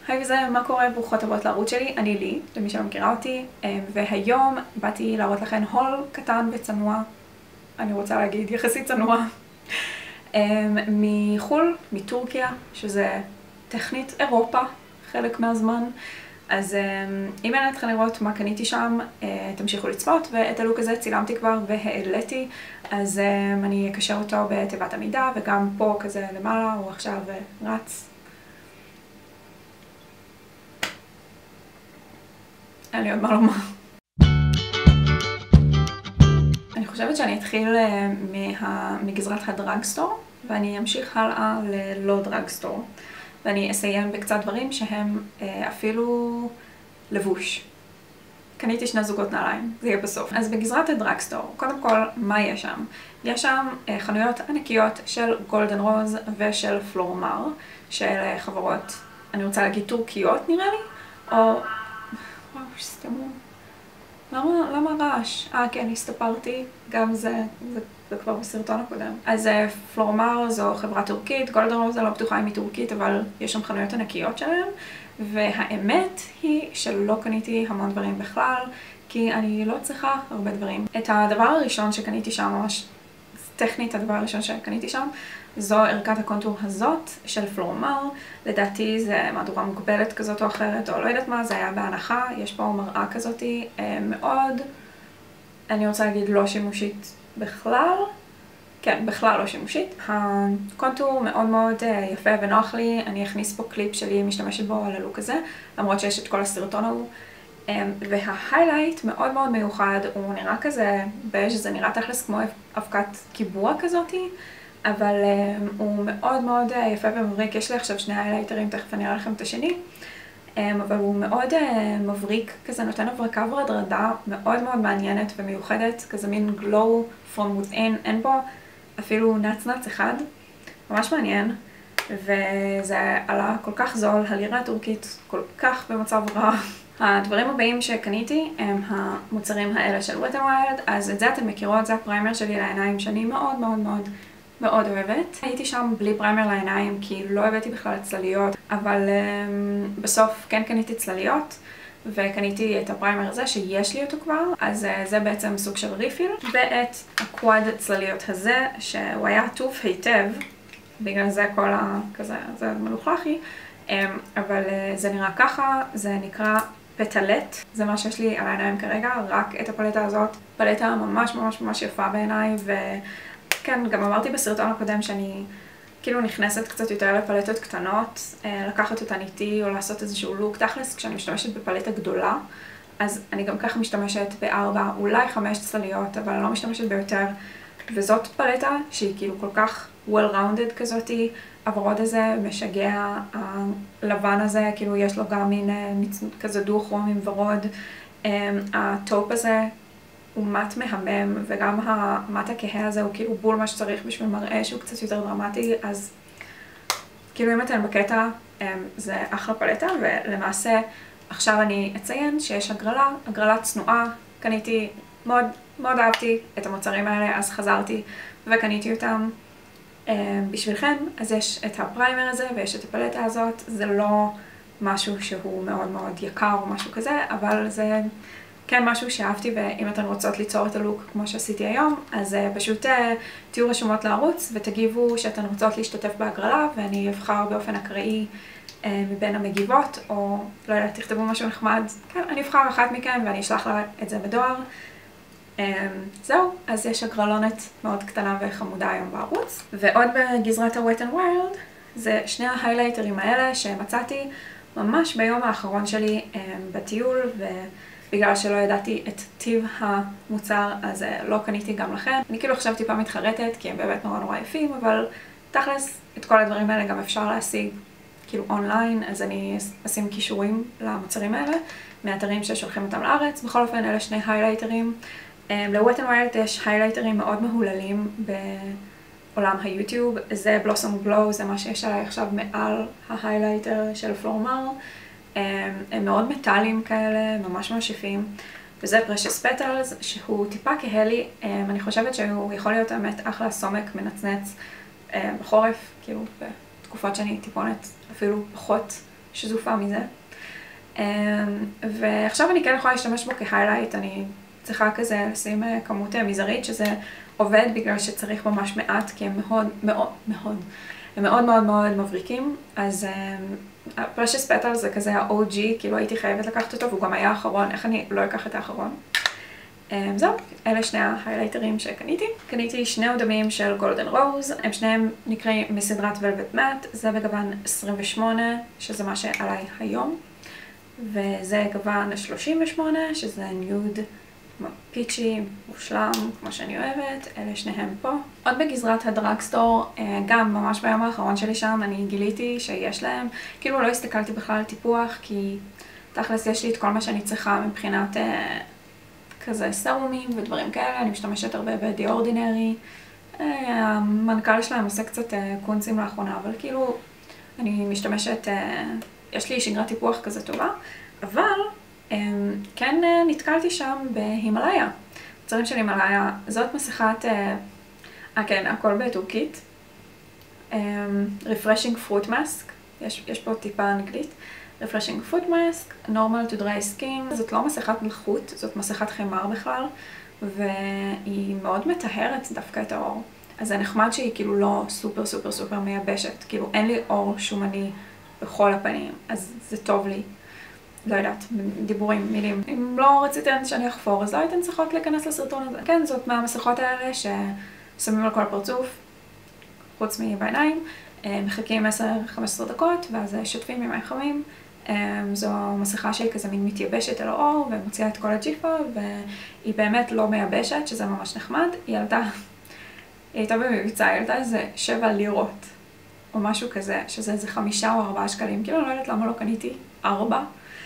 היי וזה, מה קורה? ברוכות הבאות לערוץ שלי, אני לי, למי שלא מכירה אותי, והיום באתי להראות לכם הול קטן וצנוע, אני רוצה להגיד יחסית צנוע, מחול, מטורקיה, שזה טכנית אירופה, חלק מהזמן. אז אם מעניין אתכם לראות מה קניתי שם, תמשיכו לצפות, ואת הלוק הזה צילמתי כבר והעליתי, אז אני אקשר אותו בתיבת המידע, וגם פה כזה למעלה, הוא עכשיו רץ. אין לי עוד מה לומר. אני חושבת שאני אתחיל מגזרת הדרגסטור, ואני אמשיך הלאה ללא דרגסטור. ואני אסיים בקצת דברים שהם אפילו לבוש. קניתי 2 זוגות נעליים, זה יהיה בסוף. אז בגזרת הדרגסטור, קודם כל, מה יש שם? יש שם חנויות ענקיות של גולדן רוז ושל פלורמר, של חברות, אני רוצה להגיד טורקיות נראה לי, או... וואו, שסתמו. למה רעש? כן, הסתפרתי, גם זה כבר בסרטון הקודם. אז פלורמר זו חברה טורקית, גולדן רוז לא בטוחה אם היא טורקית, אבל יש שם חנויות ענקיות שלהם, והאמת היא שלא קניתי המון דברים בכלל, כי אני לא צריכה הרבה דברים. את הדבר הראשון שקניתי שם, ממש טכנית הדבר הראשון שקניתי שם, זו ערכת הקונטור הזאת של פלורמר. לדעתי זה מהדורה מוגבלת כזאת או אחרת, או לא יודעת מה, זה היה בהנחה. יש פה מראה כזאת מאוד, אני רוצה להגיד לא שימושית בכלל. כן, בכלל לא שימושית. הקונטור מאוד מאוד יפה ונוח לי. אני אכניס פה קליפ שלי משתמשת בו על הלוק הזה, למרות שיש את כל הסרטון ההוא. וההיילייט מאוד מאוד מיוחד, הוא נראה כזה בז', זה נראה תכלס כמו אבקת קיבוע כזאתי, אבל הוא מאוד מאוד יפה ומבריק. יש לי עכשיו 2 היילייטרים, תכף אני אראה לכם את השני, אבל הוא מאוד מבריק, כזה נותן הברקה והדרדה מאוד מאוד מעניינת ומיוחדת, כזה מין glow from within, אין בו אפילו נץ אחד, ממש מעניין, וזה עלה כל כך זול, הלירה הטורקית כל כך במצב רע. הדברים הבאים שקניתי הם המוצרים האלה של Wet n Wild, אז את זה אתם מכירות, זה הפריימר שלי לעיניים שאני מאוד מאוד מאוד מאוד אוהבת. הייתי שם בלי פריימר לעיניים כי לא הבאתי בכלל צלליות, אבל בסוף כן קניתי צלליות, וקניתי את הפריימר הזה שיש לי אותו כבר, אז זה בעצם סוג של ריפיל, ואת הקוואד צלליות הזה שהוא היה עטוף היטב, בגלל זה כל כזה, זה מלוכלכי, אבל זה נראה ככה, זה נקרא פטלט, זה מה שיש לי על העיניים כרגע, רק את הפלטה הזאת. פלטה ממש ממש ממש יפה בעיניי, וכן, גם אמרתי בסרטון הקודם שאני כאילו נכנסת קצת יותר לפלטות קטנות, לקחת אותן איתי או לעשות איזשהו לוק. תכלס, כשאני משתמשת בפלטה גדולה, אז אני גם ככה משתמשת ב4, אולי 5 צלליות, אבל אני לא משתמשת ביותר, וזאת פלטה שהיא כאילו כל כך well-rounded כזאתי. הוורוד הזה משגע, הלבן הזה, כאילו יש לו גם מין כזה דו-כרום עם ורוד. הטופ הזה הוא מט מהמם, וגם המט הכהה הזה הוא כאילו בול מה שצריך בשביל מראה שהוא קצת יותר דרמטי, אז כאילו אם אתן בקטע, זה אחלה פלטה. ולמעשה עכשיו אני אציין שיש הגרלה צנועה, קניתי, מאוד מאוד אהבתי את המוצרים האלה, אז חזרתי וקניתי אותם בשבילכם. אז יש את הפריימר הזה ויש את הפלטה הזאת, זה לא משהו שהוא מאוד מאוד יקר או משהו כזה, אבל זה כן משהו שאהבתי, ואם אתן רוצות ליצור את הלוק כמו שעשיתי היום, אז פשוט תהיו רשומות לערוץ ותגיבו שאתן רוצות להשתתף בהגרלה, ואני אבחר באופן אקראי מבין המגיבות, או לא יודעת, תכתבו משהו נחמד, כן, אני אבחר אחת מכן ואני אשלח לה את זה בדואר. זהו, אז יש הגרלונת מאוד קטנה וחמודה היום בערוץ. ועוד בגזרת ה-Wet n Wild, זה 2 ההיילייטרים האלה שמצאתי ממש ביום האחרון שלי בטיול, ובגלל שלא ידעתי את טיב המוצר, אז לא קניתי גם לכן. אני כאילו עכשיו טיפה מתחרטת, כי הם באמת נורא נורא יפים, אבל תכלס, את כל הדברים האלה גם אפשר להשיג כאילו אונליין, אז אני אשים קישורים למוצרים האלה מאתרים ששולחים אותם לארץ. בכל אופן, אלה 2 היילייטרים. ל-Wet n Wild יש היילייטרים מאוד מהוללים בעולם היוטיוב. זה בלוסום גלו, זה מה שיש עליי עכשיו מעל ההיילייטר של פלורמר. הם מאוד מטאליים כאלה, ממש ממש יפים. וזה Precious Petals, שהוא טיפה כהלי. אני חושבת שהוא יכול להיות באמת אחלה סומק מנצנץ בחורף, כאילו בתקופות שאני טיפונת אפילו פחות שזופה מזה. ועכשיו אני כן יכולה להשתמש בו כהיילייט, אני צריכה כזה לשים כמות מזערית, שזה עובד בגלל שצריך ממש מעט, כי הם מאוד מבריקים. אז Precious Petal זה כזה ה-OG, כאילו הייתי חייבת לקחת אותו, והוא גם היה האחרון, איך אני לא אקח את האחרון? זהו, אלה שני ההיילייטרים שקניתי. קניתי שני אודמים של גולדן רוז, הם שניהם נקראים מסדרת Velvet Matte, זה בגוון 28, שזה מה שעליי היום, וזה גוון 38, שזה ניוד פיצ'י, מושלם, כמו שאני אוהבת, אלה שניהם פה. עוד בגזרת הדרגסטור, גם ממש ביום האחרון שלי שם, אני גיליתי שיש להם, כאילו לא הסתכלתי בכלל על טיפוח, כי תכלס יש לי את כל מה שאני צריכה מבחינת כזה סרומים ודברים כאלה, אני משתמשת הרבה ב-The Ordinary, המנכ"ל שלהם עושה קצת קונצים לאחרונה, אבל כאילו אני משתמשת, יש לי שגרת טיפוח כזה טובה, אבל כן נתקלתי שם בהימאליה. מוצרים של הימאליה, זאת מסכת, כן, הכל בטורקית, Refreshing Fruit Mask, יש פה טיפה אנגלית, Refreshing Fruit Mask, Normal to Dry Skin, זאת לא מסכת מלכות, זאת מסכת חמר בכלל, והיא מאוד מטהרת דווקא את האור. אז זה נחמד שהיא כאילו לא סופר מייבשת, כאילו אין לי אור שומני בכל הפנים, אז זה טוב לי. לא יודעת, דיבורים, מילים. אם לא רציתם שאני אחפור, אז לא הייתם צריכות להיכנס לסרטון הזה. כן, זאת מהמסכות האלה ששמים על כל הפרצוף, חוץ מבעיניים, מחכים 10-15 דקות, ואז שוטפים עם מים חמים. זו מסכה שהיא כזה מין מתייבשת על האור, ומוציאה את כל הג'יפה, והיא באמת לא מייבשת, שזה ממש נחמד. היא הייתה במבצע, היא עלתה איזה 7 לירות, או משהו כזה, שזה איזה 5 או 4 שקלים. כאילו, אני לא יודעת למה לא קניתי 4.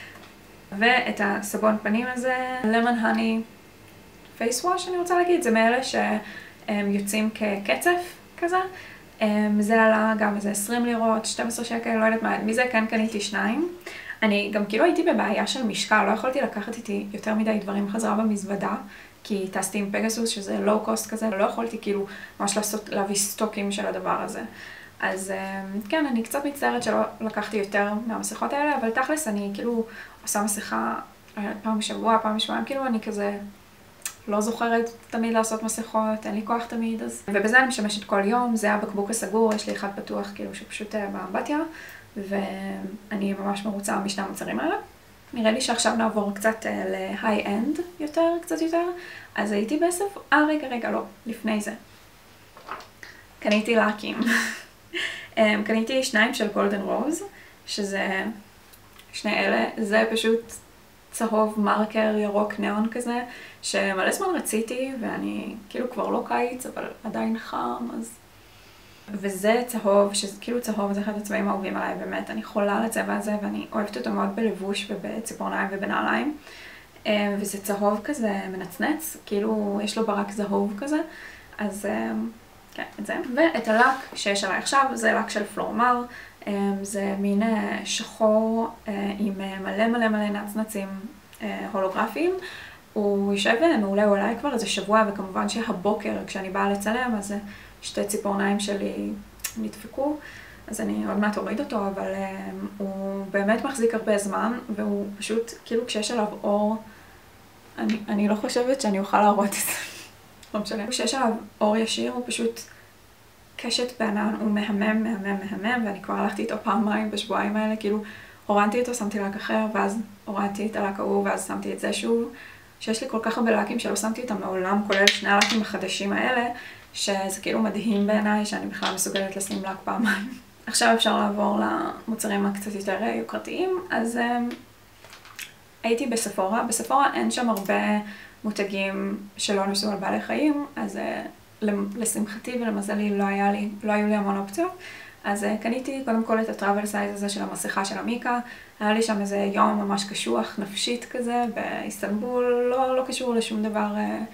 ואת הסבון פנים הזה, Lemon Honey Face Wash, אני רוצה להגיד, זה מאלה שיוצאים כקצף כזה. זה עלה גם איזה 20 לירות, 12 שקל, לא יודעת מה, מזה כן קניתי 2. אני גם כאילו הייתי בבעיה של משקל, לא יכולתי לקחת איתי יותר מדי דברים חזרה במזוודה, כי טסתי עם פגסוס, שזה לואו קוסט כזה, לא יכולתי כאילו ממש להביא סטוקים של הדבר הזה. אז כן, אני קצת מצטערת שלא לקחתי יותר מהמסכות האלה, אבל תכלס אני כאילו עושה מסכה פעם בשבוע, פעם בשבועיים, כאילו אני כזה לא זוכרת תמיד לעשות מסכות, אין לי כוח תמיד, אז... ובזה אני משמשת כל יום, זה הבקבוק הסגור, יש לי אחד פתוח כאילו שפשוט באמבטיה, ואני ממש מרוצה משני המוצרים האלה. נראה לי שעכשיו נעבור קצת ל-high-end יותר, קצת יותר, אז הייתי בסוף... רגע, לא, לפני זה. קניתי לקים. קניתי 2 של גולדן רוז, שזה שני אלה, זה פשוט צהוב מרקר ירוק ניאון כזה, שמלא זמן רציתי, ואני כאילו כבר לא קיץ, אבל עדיין חם, אז... וזה צהוב, שכאילו צהוב זה אחד הצבעים האהובים עליי, באמת, אני חולה על הצבע הזה, ואני אוהבת אותו מאוד בלבוש ובציפורניים ובנעליים, וזה צהוב כזה מנצנץ, כאילו יש לו ברק זהוב כזה, אז... כן, את זה. ואת הלק שיש עליי עכשיו, זה לק של פלורמר, זה מין שחור עם מלא נצנצים הולוגרפיים. הוא יושב מעולה אולי כבר איזה שבוע, וכמובן שהבוקר כשאני באה לצלם, אז שתי ציפורניים שלי נדפקו, אז אני עוד מעט אוריד אותו, אבל הוא באמת מחזיק הרבה זמן, והוא פשוט, כאילו כשיש עליו אור, אני לא חושבת שאני אוכל להראות את זה. לא משנה. כשיש עליו אור ישיר, הוא פשוט קשת בענן, הוא מהמם, ואני כבר הלכתי איתו פעמיים בשבועיים האלה, כאילו הורדתי אותו, שמתי לק אחר, ואז הורדתי את הלק ההוא, ואז שמתי את זה שוב, שיש לי כל כך הרבה לקים שלא שמתי אותם מעולם, כולל שני הלקים החדשים האלה, שזה כאילו מדהים בעיניי, שאני בכלל מסוגלת לשים לק פעמיים. עכשיו אפשר לעבור למוצרים הקצת יותר יוקרתיים, אז הייתי בספורה. בספורה אין שם הרבה מותגים שלא נוסו על בעלי חיים, אז לשמחתי ולמזלי לא היו לי המון אופציות. אז קניתי קודם כל את הטראבל סייז הזה של המסכה של המיקה. היה לי שם איזה יום ממש קשוח, נפשית כזה, באיסטנבול, לא קשור לשום דבר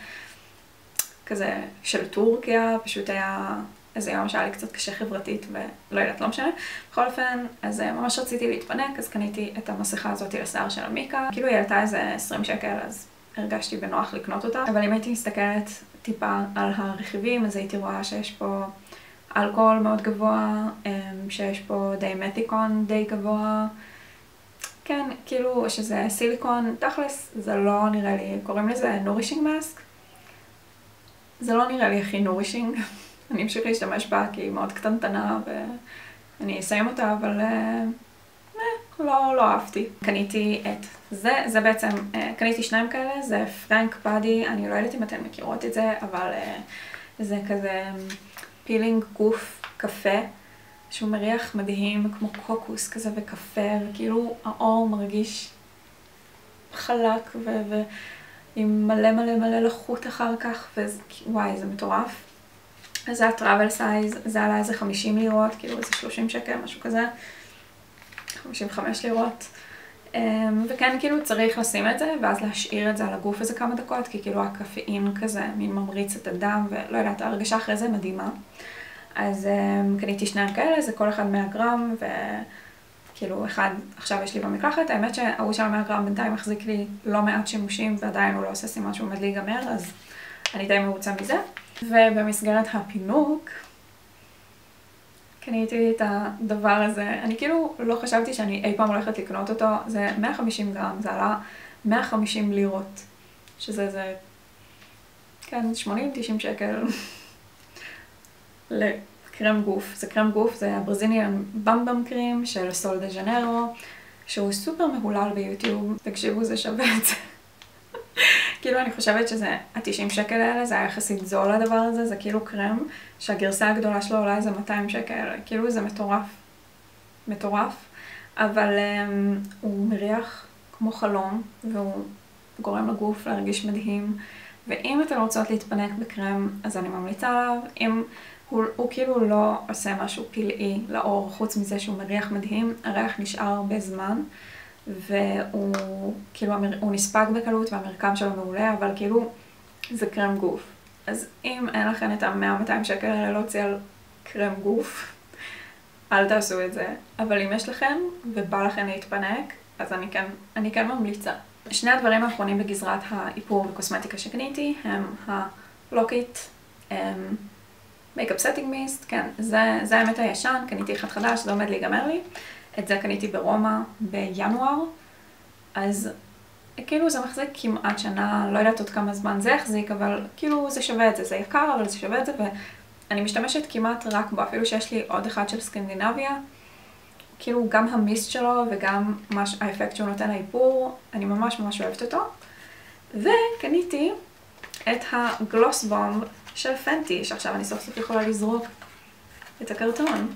כזה של טורקיה, פשוט היה איזה יום שהיה לי קצת קשה חברתית ולא יודעת, לא משנה. בכל אופן, אז ממש רציתי להתפנק, אז קניתי את המסכה הזאת לשיער של המיקה. כאילו היא עלתה איזה 20 שקל, אז הרגשתי בנוח לקנות אותה. אבל אם הייתי מסתכלת טיפה על הרכיבים, אז הייתי רואה שיש פה אלכוהול מאוד גבוה, שיש פה דימתיקון די גבוה, כאילו שזה סיליקון, תכלס, זה לא נראה לי, קוראים לזה נורישינג מאסק. זה לא נראה לי הכי נורישינג. אני אמשיך להשתמש בה כי היא מאוד קטנטנה ואני אסיים אותה, אבל לא אהבתי. קניתי את זה בעצם, קניתי שניים כאלה, זה פרנק באדי, אני לא יודעת אם אתן מכירות את זה, אבל זה כזה פילינג גוף קפה, שהוא מריח מדהים כמו קוקוס כזה וקפה, וכאילו האור מרגיש חלק ועם מלא לחות אחר כך, ווואי, זה מטורף. אז זה הטראבל סייז, זה עלה איזה 50 לירות, כאילו איזה 30 שקל, משהו כזה. 55 לירות. וכן, כאילו צריך לשים את זה, ואז להשאיר את זה על הגוף איזה כמה דקות, כי כאילו הקפאין כזה מין ממריץ את הדם, ולא יודעת, ההרגשה אחרי זה מדהימה. אז קניתי שניים כאלה, זה כל אחד 100 גרם, וכאילו אחד עכשיו יש לי במקלחת. האמת שההוא של 100 גרם בינתיים מחזיק לי לא מעט שימושים, ועדיין הוא לא עושה סימן שהוא עומד להיגמר, אז אני די מרוצה מזה. ובמסגרת הפינוק, קניתי את הדבר הזה. אני כאילו לא חשבתי שאני אי פעם הולכת לקנות אותו. זה 150 גרם, זה עלה 150 לירות, שזה זה, כן, 80-90 שקל לקרם גוף. זה קרם גוף, זה הברזיליאן במבם קרים של סול דה ז'נרו, שהוא סופר מהולל ביוטיוב. תקשיבו, זה שווה את זה. כאילו אני חושבת שזה, ה-90 שקל האלה, זה היה יחסית זול הדבר הזה, זה כאילו קרם שהגרסה הגדולה שלו עולה איזה 200 שקל, כאילו זה מטורף, אבל הוא מריח כמו חלום, והוא גורם לגוף להרגיש מדהים, ואם אתן רוצות להתפנק בקרם, אז אני ממליצה עליו. אם הוא כאילו לא עושה משהו פלאי לאור, חוץ מזה שהוא מריח מדהים, הריח נשאר הרבה זמן, והוא כאילו, הוא נספג בקלות והמרקם שלו מעולה, אבל כאילו זה קרם גוף. אז אם אין לכם את ה-100-200 שקל האלה להוציא על קרם גוף, אל תעשו את זה. אבל אם יש לכם ובא לכם להתפנק, אז אני כן ממליצה. שני הדברים האחרונים בגזרת האיפור וקוסמטיקה שקניתי הם הלוקיט מייקאפ סטינג מיסט. כן, זה האמת הישן, קניתי אחד חדש, זה עומד להיגמר לי. את זה קניתי ברומא בינואר, אז כאילו זה מחזיק כמעט שנה, לא יודעת עוד כמה זמן זה יחזיק, אבל כאילו זה שווה את זה, זה יקר, אבל זה שווה את זה, ואני משתמשת כמעט רק בו, אפילו שיש לי עוד אחד של סקנדינביה, כאילו גם המיסט שלו וגם האפקט שהוא נותן לאיפור, אני ממש אוהבת אותו. וקניתי את הגלוס בומב של פנטי, שעכשיו אני סוף סוף יכולה לזרוק את הקרטון.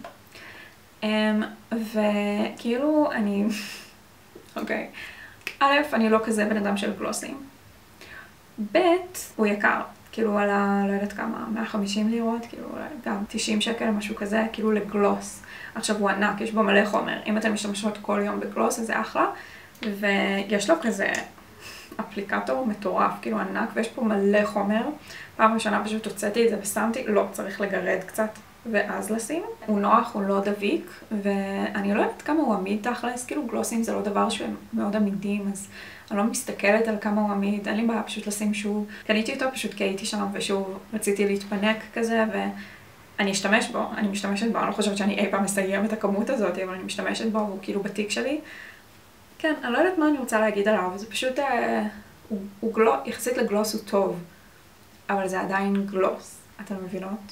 וכאילו אני, אוקיי, א', אני לא כזה בן אדם של גלוסים. ב', הוא יקר, כאילו על לא יודעת כמה, 150 לירות, כאילו גם 90 שקל, משהו כזה, כאילו לגלוס. עכשיו הוא ענק, יש בו מלא חומר. אם אתם משתמשות כל יום בגלוס, אז זה אחלה. ויש לו כזה אפליקטור מטורף, כאילו ענק, ויש פה מלא חומר. פעם ראשונה פשוט הוצאתי את זה ושמתי, לא, צריך לגרד קצת. ואז לשים. הוא נוח, הוא לא דביק, ואני לא יודעת כמה הוא עמיד תכלס, כאילו גלוסים זה לא דבר שהם מאוד עמידים, אז אני לא מסתכלת על כמה הוא עמיד, אין לי בעיה פשוט לשים שוב. קניתי אותו פשוט כי הייתי שם, ושוב רציתי להתפנק כזה, ואני אשתמש בו, אני משתמשת בו, אני לא חושבת שאני אי פעם אסיים את הכמות הזאת, אבל אני משתמשת בו, והוא כאילו בתיק שלי. כן, אני לא יודעת מה אני רוצה להגיד עליו, זה פשוט, יחסית לגלוס הוא טוב, אבל זה עדיין גלוס, אתם מבינות?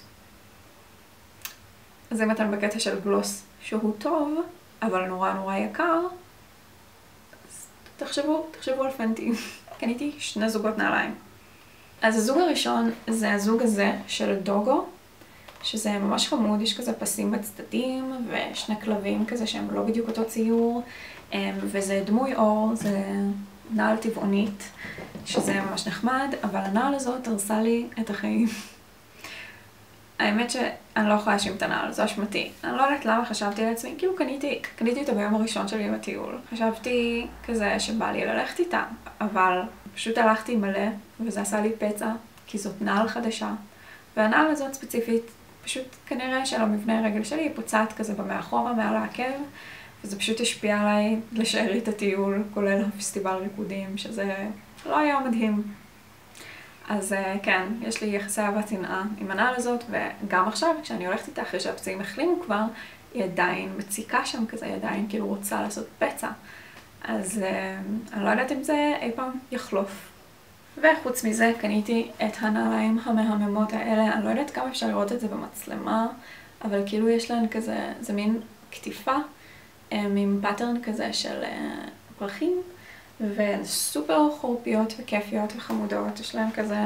אז אם אתם בקטע של גלוס שהוא טוב, אבל נורא יקר, אז תחשבו על פנטי. קניתי 2 זוגות נעליים. אז הזוג הראשון זה הזוג הזה של דוגו, שזה ממש חמוד, יש כזה פסים בצדדים, ושני כלבים כזה שהם לא בדיוק אותו ציור, וזה דמוי אור, זה נעל טבעונית, שזה ממש נחמד, אבל הנעל הזאת הרסה לי את החיים. האמת שאני לא יכולה להאשים את הנעל, זו אשמתי. אני לא יודעת למה חשבתי לעצמי, כאילו קניתי אותה ביום הראשון שלי בטיול. חשבתי כזה שבא לי ללכת איתה, אבל פשוט הלכתי מלא, וזה עשה לי פצע, כי זאת נעל חדשה. והנעל הזאת ספציפית, פשוט כנראה של המבנה הרגל שלי, היא פוצעת כזה במאחורה, מעל העקב, וזה פשוט השפיע עליי לשארית הטיול, כולל הפסטיבל ריקודים, שזה לא היה מדהים. אז כן, יש לי יחסי אהבת שנאה עם הנעל הזאת, וגם עכשיו, כשאני הולכת איתה אחרי שהפצעים החלימו כבר, היא עדיין מציקה שם כזה, היא עדיין כאילו רוצה לעשות פצע. אז אני לא יודעת אם זה אי פעם יחלוף. וחוץ מזה קניתי את הנעליים המהממות האלה, אני לא יודעת כמה אפשר לראות את זה במצלמה, אבל כאילו יש להן כזה, זה מין כתיפה, עם פאטרן כזה של פרחים, והן סופר חורפיות וכיפיות וחמודות, יש להן כזה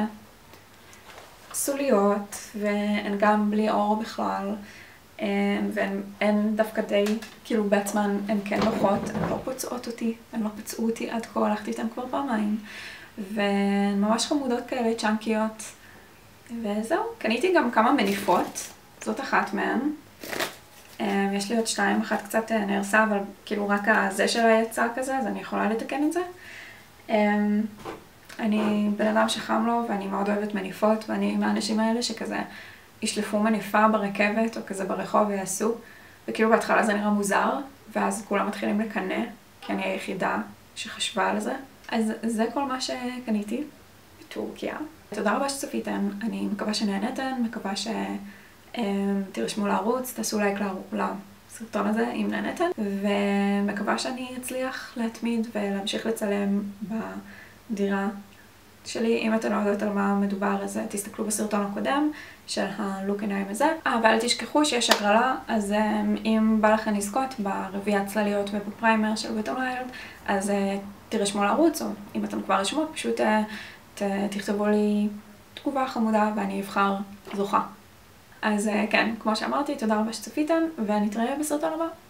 סוליות, והן גם בלי אור בכלל, והן דווקא די, כאילו בעצמן הן כן נוחות, הן לא פוצעות אותי, הן לא פצעו אותי עד כה, הלכתי איתן כבר פעמיים, והן ממש חמודות כאלה, צ'אנקיות, וזהו. קניתי גם כמה מניפות, זאת אחת מהן. יש לי עוד שתיים, אחת קצת נהרסה, אבל כאילו רק הזה שלה יצא כזה, אז אני יכולה לתקן את זה. אני בן אדם שחם לו, ואני מאוד אוהבת מניפות, ואני מהאנשים האלה שכזה ישלפו מניפה ברכבת, או כזה ברחוב ויעשו, וכאילו בהתחלה זה נראה מוזר, ואז כולם מתחילים לקנא, כי אני היחידה שחשבה על זה. אז זה כל מה שקניתי בטורקיה. תודה רבה שצפיתם, אני מקווה שנהנתן, מקווה שתרשמו לערוץ, תעשו לייק לסרטון הזה אם נהנתן, ומקווה שאני אצליח להתמיד ולהמשיך לצלם בדירה שלי. אם אתם לא יודעות על מה מדובר, אז תסתכלו בסרטון הקודם של הלוק עיניים הזה. ואל תשכחו שיש הגרלה, אז אם בא לכם לזכות ברביעיית צלליות ובפריימר של בית הווילד, אז תירשמו לערוץ, או אם אתם כבר רשמות, פשוט תכתבו לי תגובה חמודה ואני אבחר זוכה. אז כן, כמו שאמרתי, תודה רבה שצפיתם, ונתראה בסרטון הבא.